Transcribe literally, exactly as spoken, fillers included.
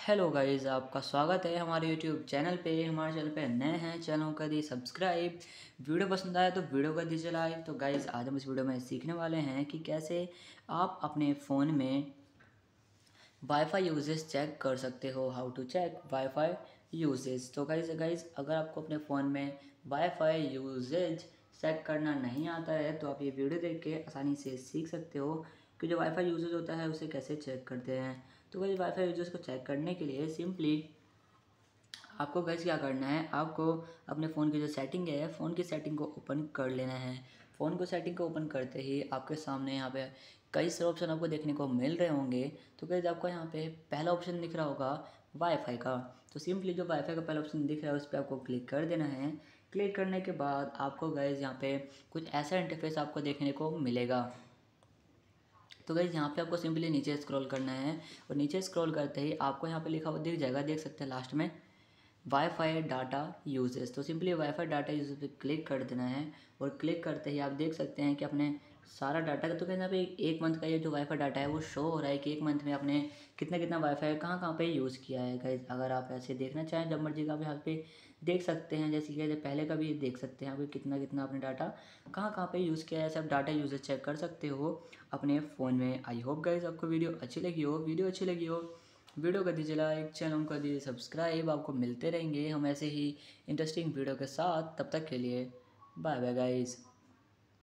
Hello guys, आपका स्वागत है हमारे यूट्यूब चैनल पे। हमारे चैनल पे नए हैं, चैनल को कर दिए सब्सक्राइब। वीडियो पसंद आए तो वीडियो कर दीजिए लाइक। तो गाइस, आज हम इस वीडियो में सीखने वाले हैं कि कैसे आप अपने फ़ोन में वाईफाई यूजेस चेक कर सकते हो। How to check WiFi usage. तो गाइस गाइस अगर आपको अपने फ़ोन में वाईफाई यूजेज चेक करना नहीं आता है तो आप ये वीडियो देख के आसानी से सीख सकते हो कि जो वाईफाई यूजेज होता है उसे कैसे चेक करते हैं। तो गाइस, वाईफाई यूजेस को चेक करने के लिए सिंपली आपको गाइस क्या करना है, आपको अपने फ़ोन की जो सेटिंग है, फ़ोन की सेटिंग को ओपन कर लेना है। फ़ोन को सेटिंग को ओपन करते ही आपके सामने यहाँ पे कई सारे ऑप्शन आपको देखने को मिल रहे होंगे। तो गाइस, आपको यहाँ पे पहला ऑप्शन दिख रहा होगा वाईफाई का। तो सिंपली जो वाईफाई का पहला ऑप्शन दिख रहा है उस पर आपको क्लिक कर देना है। क्लिक करने के बाद आपको गाइस यहाँ पे कुछ ऐसा इंटरफेस आपको देखने को मिलेगा। तो गाइस, यहाँ पे आपको सिंपली नीचे स्क्रॉल करना है और नीचे स्क्रॉल करते ही आपको यहाँ पे लिखा हुआ दिख जाएगा, देख सकते हैं लास्ट में वाईफाई डाटा यूजेस। तो सिंपली वाईफाई डाटा यूजेस पे क्लिक कर देना है और क्लिक करते ही आप देख सकते हैं कि अपने सारा डाटा का तो कहना पे एक मंथ का ये जो वाईफाई डाटा है वो शो हो रहा है कि एक मंथ में आपने कितना कितना वाईफाई कहाँ कहाँ पे यूज़ किया है। गाइस, अगर आप ऐसे देखना चाहें जब मर्जी का आप यहाँ पे देख सकते हैं, जैसे कि पहले का भी देख सकते हैं आप कितना कितना आपने डाटा कहाँ कहाँ पे यूज़ किया है। सब डाटा यूजेस चेक कर सकते हो अपने फ़ोन में। आई होप गाइस आपको वीडियो अच्छी लगी हो। वीडियो अच्छी लगी हो वीडियो कर दीजिए लाइक, चैनल को कर दीजिए सब्सक्राइब। आपको मिलते रहेंगे हम ऐसे ही इंटरेस्टिंग वीडियो के साथ। तब तक के लिए बाय बाय गाइस।